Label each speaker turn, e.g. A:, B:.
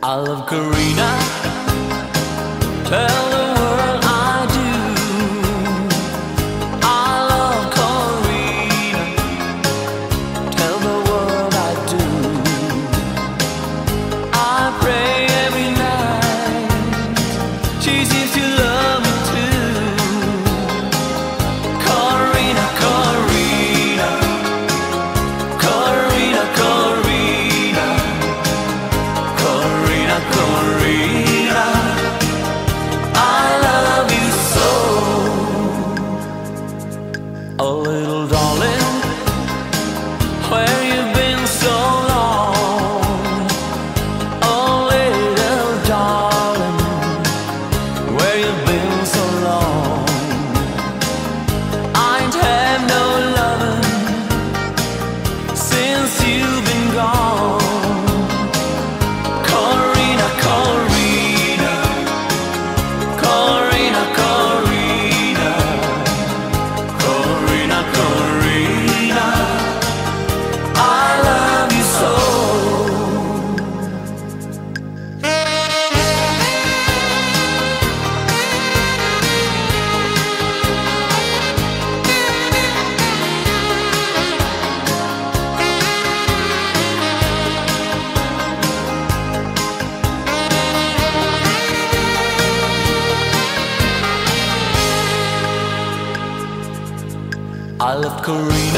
A: I love Corrina. Tell the world I do. I love Corrina. Tell the world I do. I pray every night. She seems to love me too. Corrina, Corrina, Corrina, Corrina, Corrina, Corrina. I love you so. Oh, little darling, where you been so long? Oh, little darling, where you been so long? I ain't had no loving since you've been gone. Corrina, Corrina, Corrina, Corrina, Corrina, Corrina. I love you so. I love Corrina.